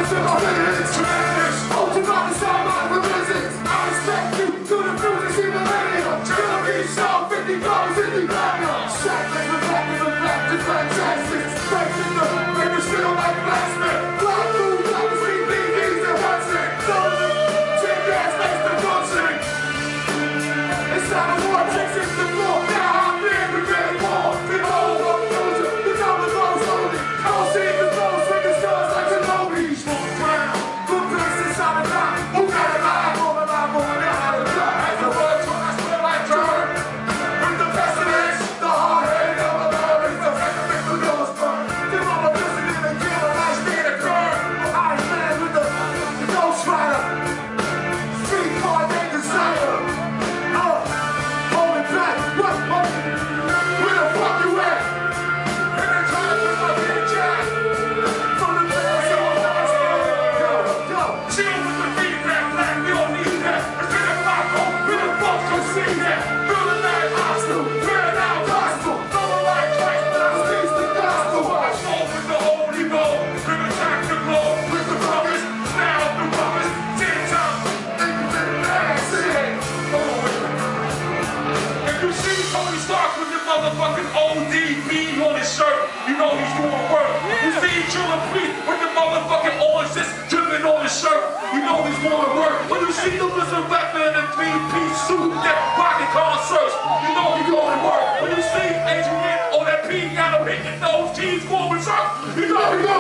Motherfucking ODB on his shirt, you know he's doing work. You see Julian Priest with the motherfucking orange just dripping on his shirt, you know he's doing work. When you see the Lizard Rapper in a three-piece suit, that pocket concerts, you know he's doing work. When you see Adrian on that piano hitting those keys going berserk, you know he's doing